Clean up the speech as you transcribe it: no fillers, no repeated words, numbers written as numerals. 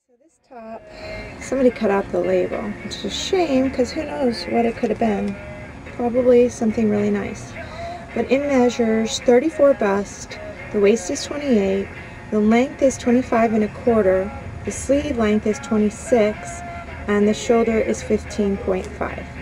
So this top, somebody cut out the label, which is a shame because who knows what it could have been. Probably something really nice. But it measures 34 bust, the waist is 28, the length is 25 1/4, the sleeve length is 26, and the shoulder is 15.5.